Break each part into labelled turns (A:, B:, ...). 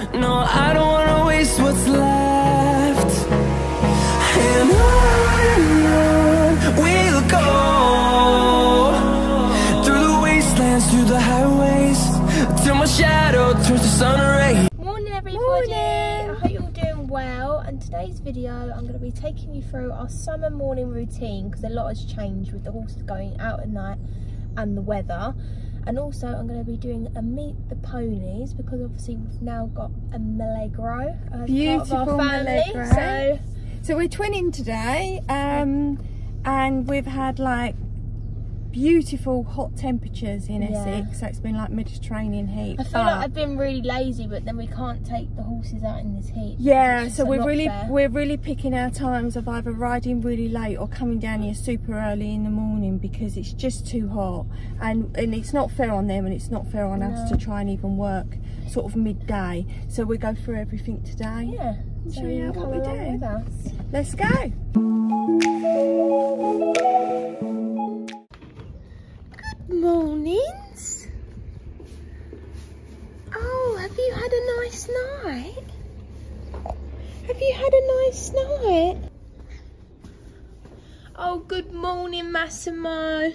A: No, I don't wanna waste what's left. And on we'll go, through the wastelands, through the highways, till my shadow turns to sun rays.
B: Morning everybody. Morning. I hope you're all doing well, and today's video I'm going to be taking you through our summer morning routine because a lot has changed with the horses going out at night and the weather. And also I'm going to be doing a meet the ponies because obviously we've now got a Milagro as
C: beautiful
B: part of our family.
C: Milagro. So we're twinning today, and we've had like beautiful hot temperatures in Essex, so it's been like Mediterranean heat.
B: I feel like I've been really lazy, but then we can't take the horses out in this heat.
C: Yeah, so we're really picking our times of either riding really late or coming down here super early in the morning because it's just too hot, and it's not fair on them and it's not fair on us to try and even work sort of midday. So we go through everything today.
B: Yeah,
C: show you what we do.
B: With us.
C: Let's go.
B: Mornings. Oh, have you had a nice night? Have you had a nice night? Oh, good morning, Massimo.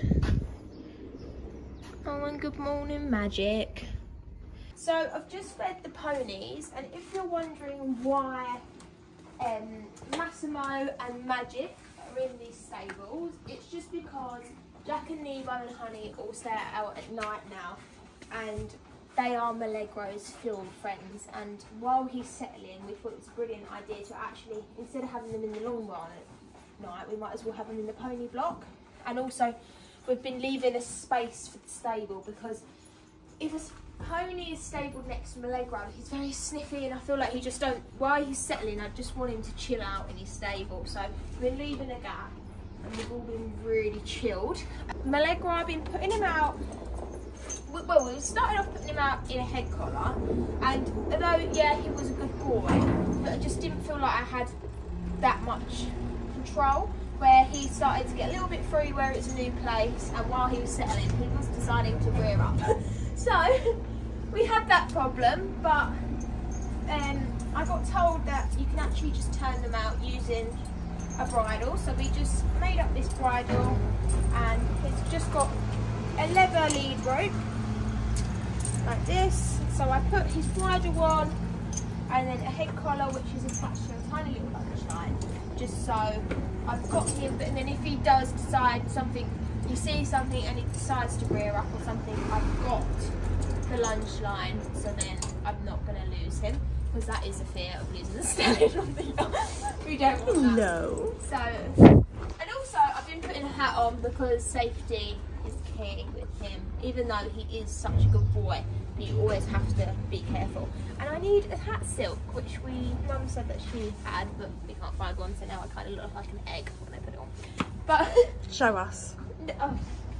B: Oh, and good morning, Magic. So I've just fed the ponies, and if you're wondering why Massimo and Magic are in these stables, it's just because Jack and Nebo and Honey all stay out at night now, and they are Milagro's field friends. And while he's settling, we thought it was a brilliant idea to actually, instead of having them in the long run at night, we might as well have them in the pony block. And also, we've been leaving a space for the stable because if a pony is stabled next to Milagro, he's very sniffy, and I feel like he just don't. While he's settling, I just want him to chill out in his stable. So we're leaving a gap. And we've all been really chilled. Milagro, I've been putting him out. Well, we started off putting him out in a head collar, and although he was a good boy, but I just didn't feel like I had that much control. Where he started to get a little bit free where it's a new place, and while he was settling, he was deciding to rear up. So we had that problem, but I got told that you can actually just turn them out using a bridle. So we just made up this bridle, and it's just got a leather lead rope like this. So I put his bridle on, and then a head collar which is attached to a tiny little lunch line, just so I've got him. But then if he does decide something, he sees something and he decides to rear up or something, I've got the lunch line, so then I'm not going to lose him, because that is a fear of losing the stallion on the we don't want that.
C: No.
B: So, and also I've been putting a hat on because safety is key with him. Even though he is such a good boy, you always have to be careful. And I need a hat silk, which Mum said that she had, but we can't find one, so now I kind of look like an egg when I put it on. But
C: show us.
B: Oh.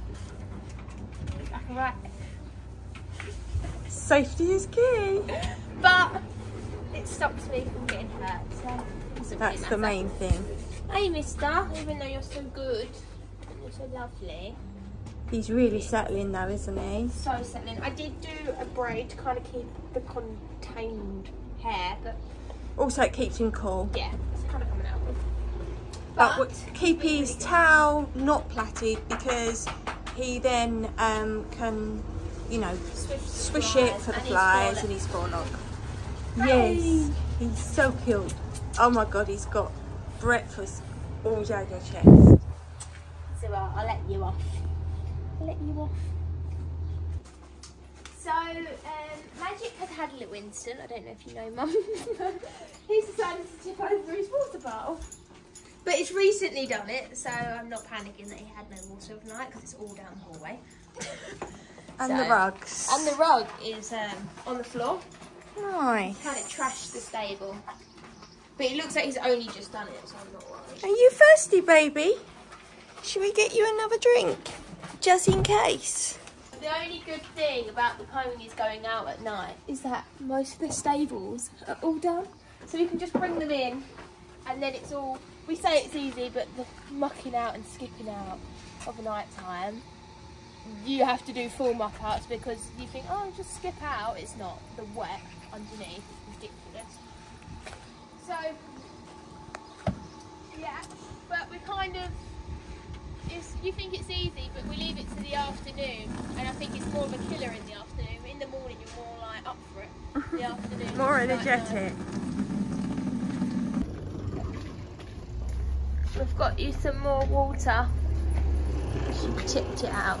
B: Right.
C: Safety is key.
B: But it stops me from getting hurt, so
C: that's the main thing.
B: Hey mister, even though you're so good and you're so lovely.
C: He's really settling though, isn't he?
B: So settling. I did do a braid to kind of keep the contained hair, but
C: also it keeps him cool.
B: Yeah, it's kind of coming out.
C: But keep his towel not plaited, because he then can, you know, swish it for the flies and his forelock. Yes, he's so cute. Oh my god, he's got breakfast all down your chest.
B: So I'll let you off. So Magic had a little incident. I don't know if you know, Mum. He's decided to tip over his water bottle. But it's recently done it, so I'm not panicking that he had no water overnight, because it's all down the hallway.
C: And the rugs.
B: And the rug is on the floor.
C: Nice.
B: He's had it trashed the stable. But it looks like he's only just done it, so I'm not worried.
C: Are you thirsty, baby? Should we get you another drink? Just in case.
B: The only good thing about the ponies going out at night is that most of the stables are all done. So we can just bring them in, and then it's all, we say it's easy, but the mucking out and skipping out of night time, you have to do full muck outs, because you think, oh, just skip out. It's not. The wet underneath is yeah, but we kind of, you think it's easy, but we leave it to the afternoon, and I think it's more of a killer in the afternoon. In the morning, you're more like up for it. The afternoon,
C: More energetic.
B: We've got you some more water. She tipped it out.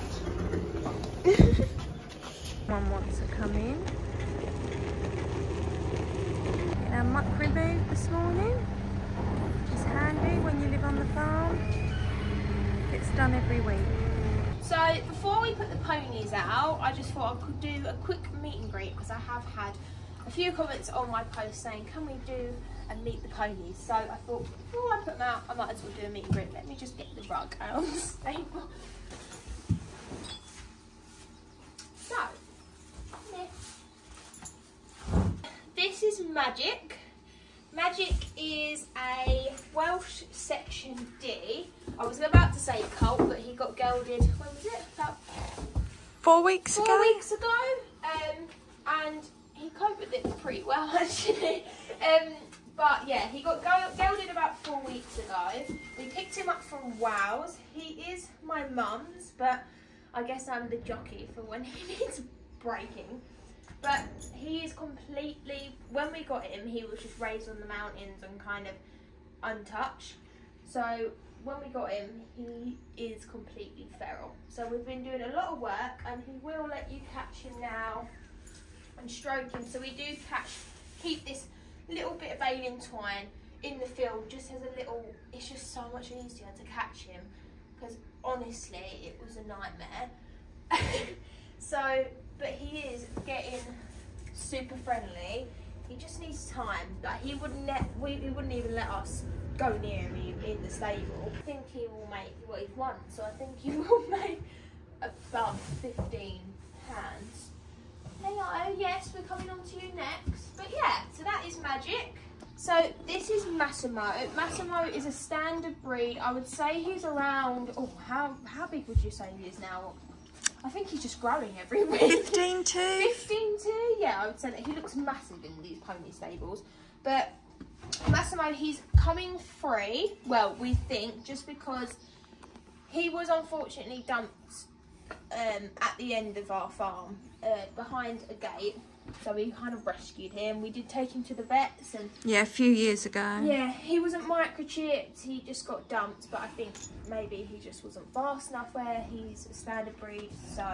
C: One wants to come in. Get our muck removed this morning. It's handy when you live on the farm. It's done every week.
B: So before we put the ponies out, I just thought I could do a quick meet and greet, because I have had a few comments on my post saying, can we do and meet the ponies? So I thought before I put them out, I might as well do a meet and greet. Let me just get the rug out of the stable. So, this is Magic. Magic is a Welsh Section D. I was about to say colt, but he got gelded, when was it? About
C: 4 weeks ago?
B: 4 weeks ago. And he coped with it pretty well, actually. But yeah, he got gelded about 4 weeks ago. We picked him up from Wales. He is my mum's, but I guess I'm the jockey for when he needs breaking. But he is completely, when we got him, he was just raised on the mountains and kind of untouched. So when we got him, he is completely feral. So we've been doing a lot of work, and he will let you catch him now and stroke him. So we do keep this little bit of baling twine in the field, just as a little, it's just so much easier to catch him, because honestly it was a nightmare. So, but he is getting super friendly. He just needs time. Like he wouldn't even let us go near him in the stable. I think he will make what he's won, so I think he will make about 15 hands. Hello, yes, we're coming on to you next. But yeah, so that is Magic. So this is Massimo. Massimo is a standard breed. I would say he's around, oh, how big would you say he is now? I think he's just growing every week.
C: 15 2?
B: 15 2, yeah, I would say that he looks massive in these pony stables. But Massimo, he's coming free, well, we think, just because he was unfortunately dumped at the end of our farm, behind a gate. So we kind of rescued him. We did take him to the vets, and
C: yeah, a few years ago.
B: Yeah, he wasn't microchipped, he just got dumped, but I think maybe he just wasn't fast enough where he's a standard breed. So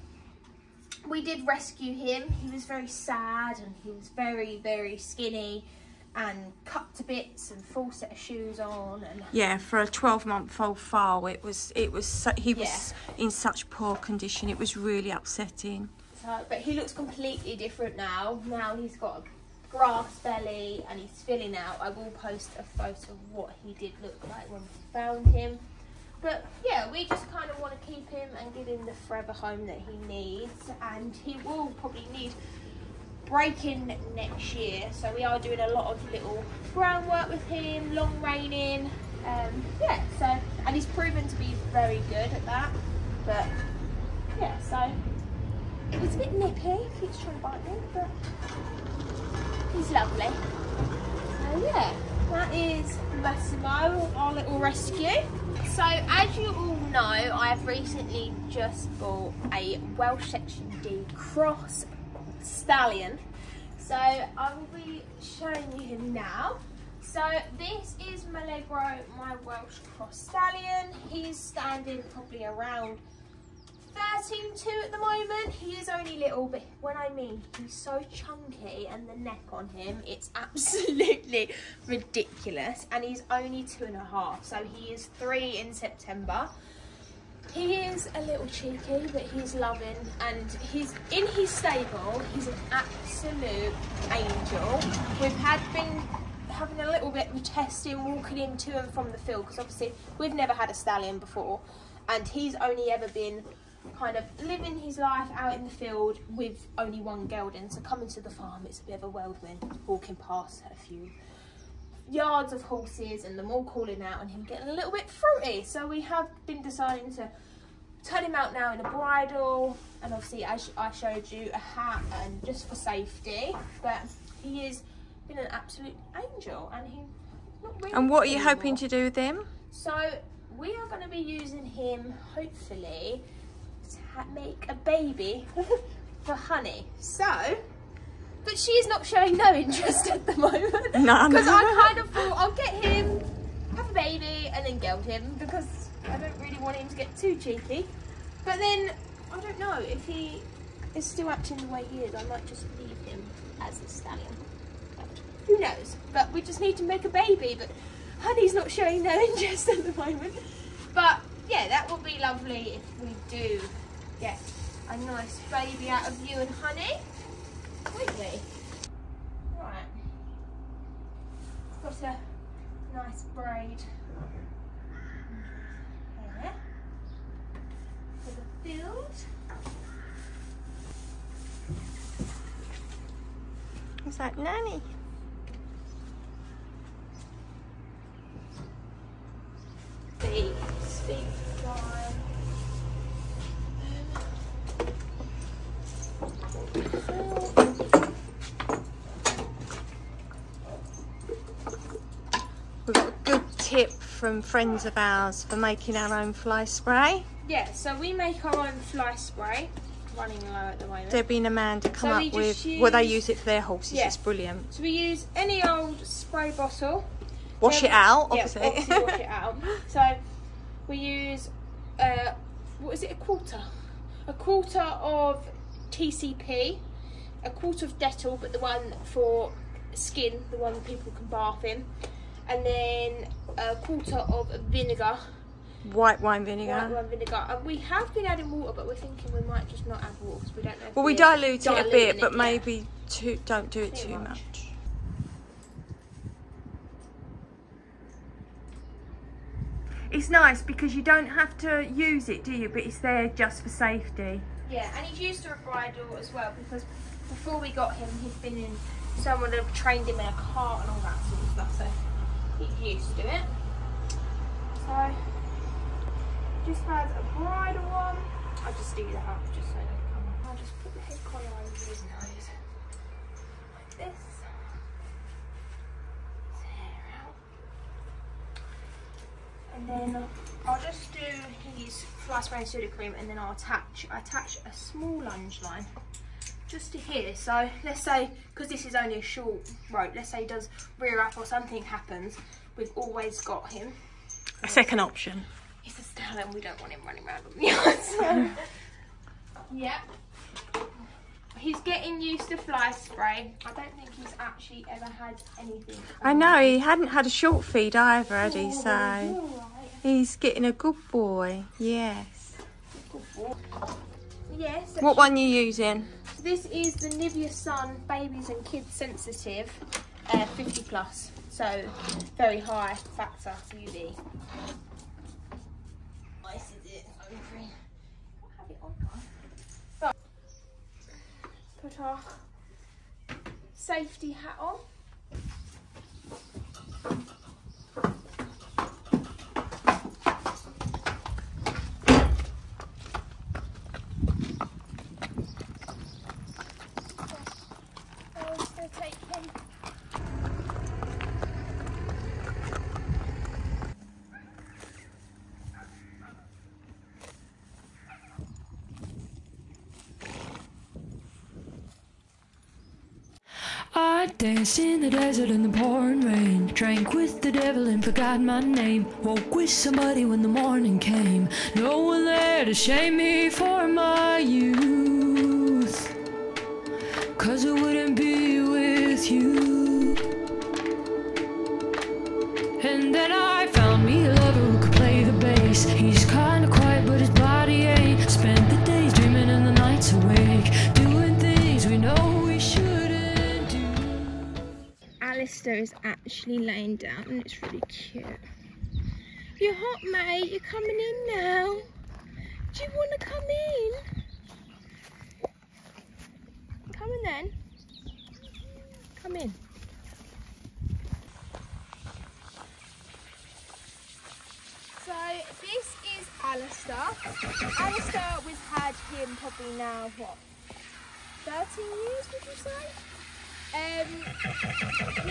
B: we did rescue him. He was very sad, and he was very, very skinny and cut to bits and full set of shoes on, and
C: yeah, for a 12-month-old foal, he was in such poor condition. It was really upsetting.
B: So, but he looks completely different now. Now he's got a grass belly and he's filling out. I will post a photo of what he did look like when we found him. But yeah, we just kind of want to keep him and give him the forever home that he needs, and he will probably need breaking next year. So we are doing a lot of little groundwork with him, long reining. Yeah, so, and he's proven to be very good at that. But yeah, so it was a bit nippy, he keeps trying to bite me, but he's lovely. So yeah, that is Massimo, our little rescue. So as you all know, I've recently just bought a Welsh Section D cross stallion. So I will be showing you him now. So this is Milagro, my Welsh cross stallion. He's standing probably around 13.2 at the moment. He is only little, but when I mean he's so chunky, and the neck on him, it's absolutely ridiculous. And he's only 2.5, so he is 3 in September. He is a little cheeky, but he's loving, and he's in his stable. He's an absolute angel. We've been having a little bit of testing, walking him to and from the field, because obviously we've never had a stallion before, and he's only ever been kind of living his life out in the field with only one gelding. So coming to the farm, it's a bit of a whirlwind, walking past a few yards of horses and them all calling out and him getting a little bit fruity. So we have been deciding to turn him out now in a bridle, and obviously as I showed you, a hat, and just for safety. But he is been an absolute angel, and he's not really.
C: And what are you
B: anymore.
C: hoping to do with him?
B: So we are going to be using him, hopefully, to make a baby for Honey. So, but she's not showing no interest at the moment.
C: No.
B: Because I kind of thought I'll get him, have a baby, and then geld him, because I don't really want him to get too cheeky. But then, I don't know, if he is still acting the way he is, I might just leave him as a stallion. But who knows? But we just need to make a baby, but Honey's not showing no interest at the moment. But yeah, that would be lovely if we do get a nice baby out of you and Honey. Wouldn't we? Right. Got a nice braid hair for the build.
C: Is that Nanny?
B: Speak line.
C: We've got a good tip from friends of ours for making our own fly spray.
B: Yeah, so we make our own fly spray. Running low at the moment.
C: Debbie and Amanda come
B: So
C: up with, well, they use it for their horses.
B: Yeah.
C: It's brilliant.
B: So we use any old spray bottle.
C: Wash it out,
B: Yeah,
C: obviously.
B: obviously wash it out. So we use, what is it, a quarter? A quarter of TCP, a quarter of Dettol, but the one for skin, the one people can bath in, and then a quarter of vinegar.
C: White wine vinegar.
B: White wine vinegar. And we have been adding water, but we're thinking we might just not add water because we don't know if
C: Well, we
B: we're
C: dilute it a
B: diluting
C: bit,
B: it
C: but
B: yet.
C: maybe don't do it
B: Too
C: too
B: much.
C: much. It's nice because you don't have to use it, do you? But it's there just for safety.
B: Yeah, and he's used to a bridle as well because before we got him, he'd been in, someone had trained him in a cart and all that sort of stuff, so he's used to it. So, just has a bridle on. I'll just do that up just so they don't come up. I'll just put the head collar over his nose like this. His hair out. And then I'll just do his fly spray and Sudocrem, and then I'll attach a small lunge line just to here. So let's say, because this is only a short rope, let's say he does rear up or something happens, we've always got him.
C: A second option.
B: He's a stallion, we don't want him running around on the yard. So yeah. He's getting used to fly spray. I don't think he's actually ever had anything.
C: I know, he hadn't had a short feed either, had he? So
B: Alright.
C: he's getting a good boy. Yes.
B: Yes.
C: What one are you using?
B: This is the Nivea Sun Babies and Kids Sensitive 50 plus. So very high factor UV. Nice is it? I'll have it on. But put our safety hat on. Take him.
A: I danced in the desert in the pouring rain, drank with the devil and forgot my name, woke with somebody when the morning came, no one there to shame me for my youth, 'cause I wouldn't be with you. And then I found me a lover who could play the bass. He's kinda quiet but his body ain't. Spent the days dreaming and the nights awake, doing things we know we shouldn't do.
B: Alistair is actually laying down and it's really cute. You're hot, mate. You're coming in now. Do you want to come in? Come in then. Come in. So this is Alistair. Alistair, we've had him probably now, what, 13 years would you say?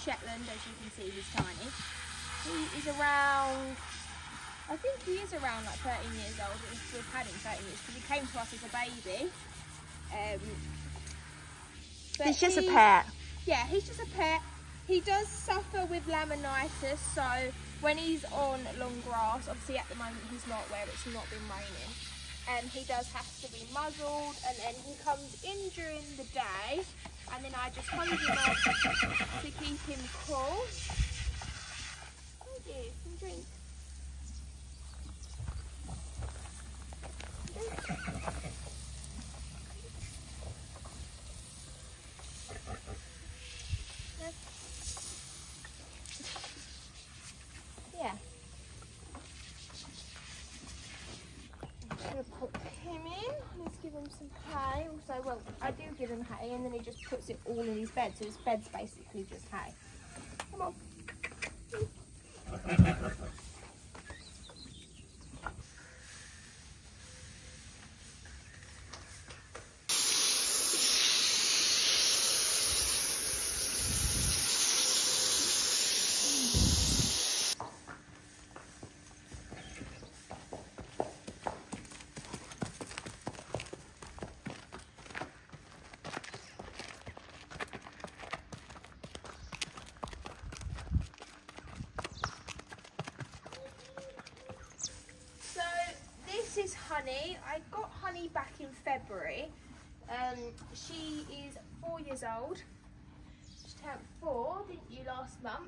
B: Shetland, as you can see, he's tiny. He is around, I think he is around like 13 years old. We've had him 13 years because he came to us as a baby.
C: He's just a pet.
B: Yeah, he's just a pet. He does suffer with laminitis, so when he's on long grass, obviously at the moment he's not where it's not been raining, he does have to be muzzled, and then he comes in during the day, and then I just hold him up to keep him cool. Oh dear, some drink. Yeah. I'm just going to put him in. Let's give him some hay. Also, well, I do give him hay, and then he just puts it all in his bed. So his bed's basically just hay. Come on. This is Honey. I got Honey back in February. She is 4 years old. She turned 4, didn't you, last month?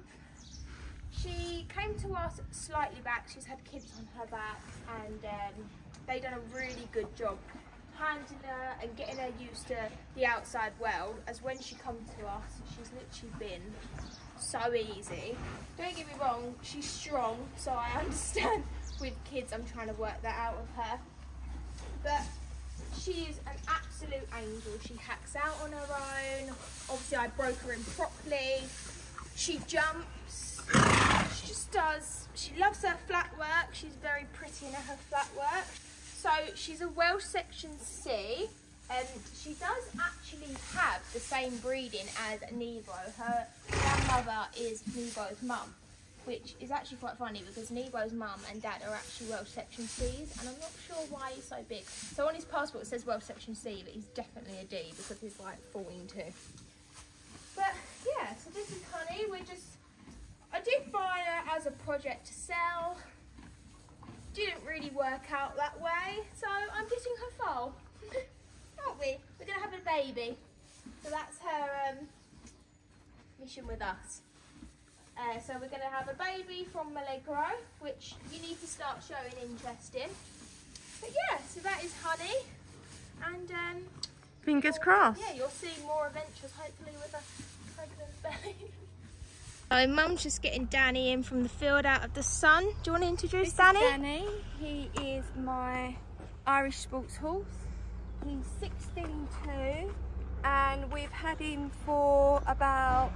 B: She came to us slightly back. She's had kids on her back, and they done a really good job handling her and getting her used to the outside world, as when she come to us, she's literally been so easy. Don't get me wrong, she's strong, so I understand with kids I'm trying to work that out of her, but she is an absolute angel. She hacks out on her own. Obviously I broke her in properly. She jumps, she just does, she loves her flat work. She's very pretty in her flat work. So she's a Welsh Section C, and she does actually have the same breeding as Nebo. Her grandmother is Nebo's mum, which is actually quite funny because Nebo's mum and dad are actually Welsh Section C's, and I'm not sure why he's so big. So on his passport it says Welsh Section C, but he's definitely a D because he's like 14 too. But yeah, so this is Honey. I did buy her as a project to sell. Didn't really work out that way, so I'm getting her foal. Aren't we? We're gonna have a baby. So that's her mission with us. So we're going to have a baby from Milagro, which you need to start showing interest in. But yeah, so that is Honey, and
C: fingers crossed.
B: Yeah, you'll see more adventures hopefully with a pregnant baby. So Mum's just getting Danny in from the field out of the sun. Do you want to introduce Danny?
C: This is Danny. He is my Irish sports horse. He's 16'2", and we've had him for about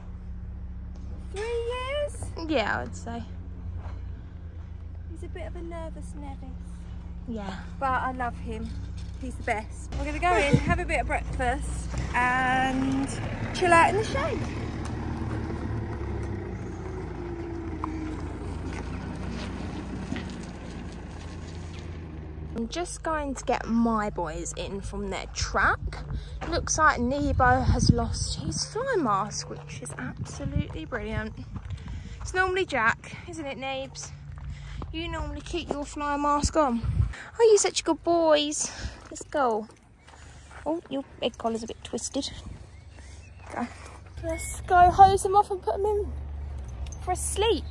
C: 3 years?
B: Yeah, I would say.
C: He's a bit of a nervous Nevis.
B: Yeah.
C: But I love him. He's the best. We're going to go in, have a bit of breakfast, and chill out in the shade.
B: I'm just going to get my boys in from their track. Looks like Nebo has lost his fly mask, which is absolutely brilliant. It's normally Jack, isn't it, Nebs? You normally keep your fly mask on. Oh, you're such good boys. Let's go. Oh, your egg collar's a bit twisted. Go. Let's go hose them off and put them in for a sleep.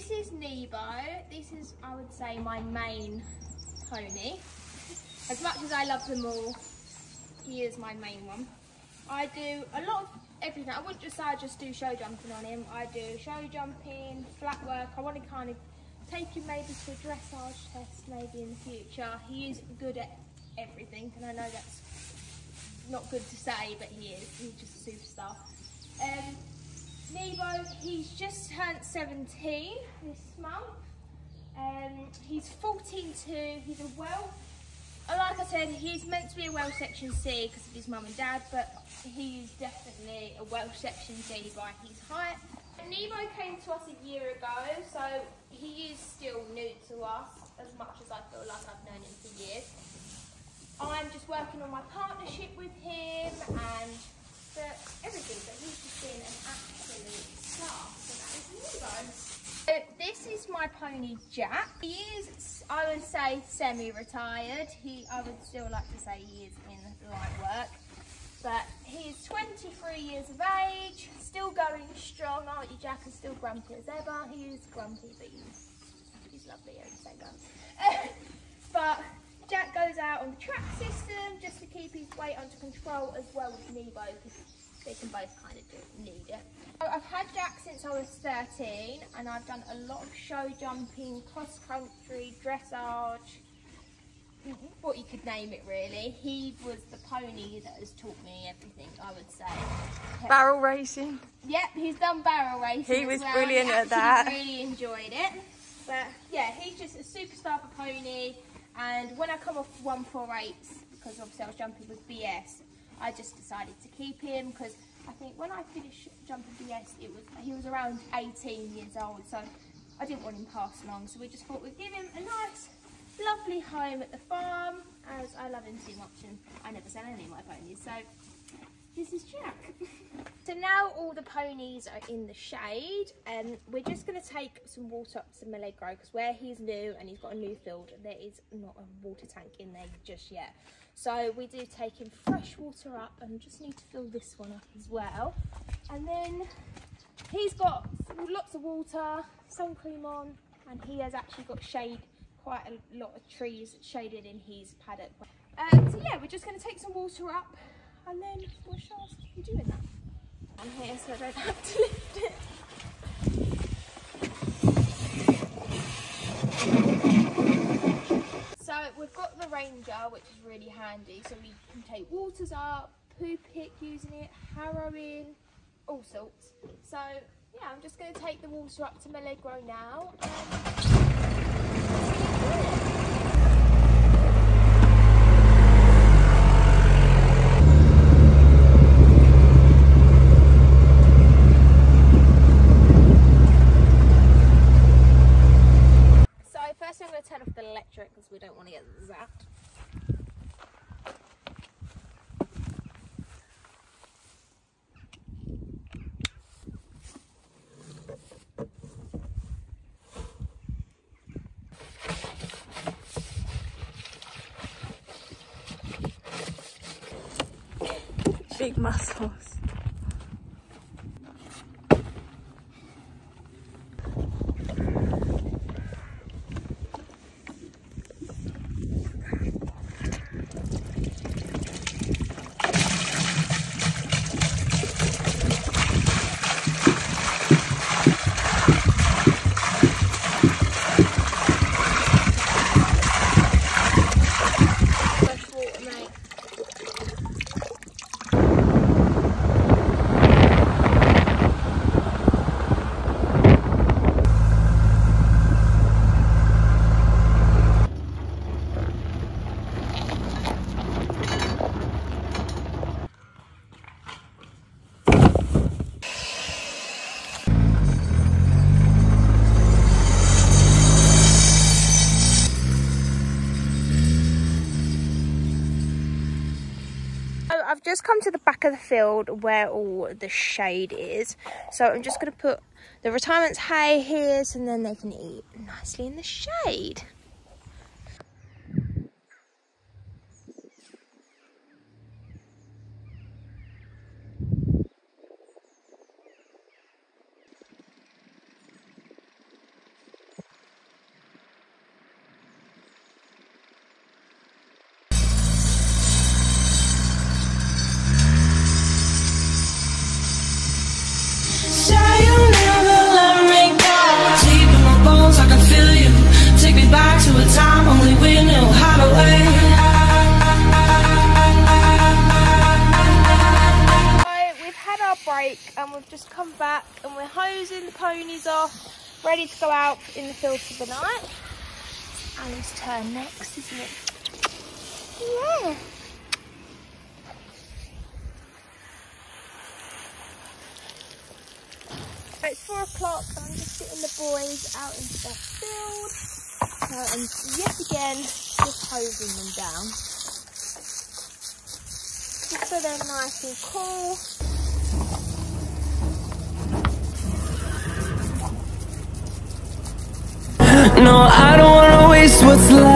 B: this is Nebo. This is, I would say, my main pony. As much as I love them all, he is my main one. I do a lot of everything. I wouldn't just say I just do show jumping on him. I do show jumping, flat work. I want to kind of take him maybe to a dressage test maybe in the future. He is good at everything, and I know that's not good to say, but he is. He's just a superstar. Nebo, he's just turned 17 this month. He's 14'2". He's a like I said, he's meant to be a Welsh Section C because of his mum and dad, but he's definitely a Welsh Section D by his height. Nebo came to us a year ago, so he is still new to us, as much as I feel like I've known him for years. I'm just working on my partnership with him and everything, but he's just been an absolute star, so that is Nebo. This is my pony Jack. He is, I would say, semi-retired. I would still like to say he is in light work. But he is 23 years of age, still going strong, aren't you, Jack? Is still grumpy as ever. He is grumpy, but he's lovely at the same time. But Jack goes out on the track system just to keep his weight under control, as well as Nebo, because they can both kind of need it. So I've had Jack since I was 13, and I've done a lot of show jumping, cross country, dressage, what you could name it really. He was the pony that has taught me everything, I would say.
C: Barrel racing.
B: Yep, he's done barrel racing.
C: He was brilliant at that.
B: I really enjoyed it. But yeah, he's just a superstar for pony. And when I come off 148, because obviously I was jumping with BS, I just decided to keep him, because I think when I finished jumping BS, he was around 18 years old, so I didn't want him passing on. So we just thought we'd give him a nice, lovely home at the farm, as I love him too much and I never sell any of my ponies. So this is Jack. So now all the ponies are in the shade, and we're just going to take some water up to Milagro, because where he's new and he's got a new field, there is not a water tank in there just yet. So we do take him fresh water up, and just need to fill this one up as well. And then he's got lots of water, sun cream on, and he has actually got shade, quite a lot of trees shaded in his paddock. So yeah, we're just going to take some water up, and then we'll show us you doing that. I'm here so I don't have to lift it. So we've got the Ranger, which is really handy, so we can take waters up, poo pick using it, harrowing, all sorts. So yeah, I'm just going to take the water up to Milagro now. I'm going to turn off the electric because we don't want to get zapped.
C: Big muscles. I've just come to the back of the field where all the shade is. So I'm just going to put the retirement's hay here, so then they can eat nicely in the shade.
B: break and we've just come back and we're hosing the ponies off, ready to go out in the field for the night. Ali's turn next, isn't it? Yeah. It's 4 o'clock and I'm just getting the boys out into the field. And yet again, just hosing them down. Just so they're nice and cool.
D: No, I don't wanna waste what's left.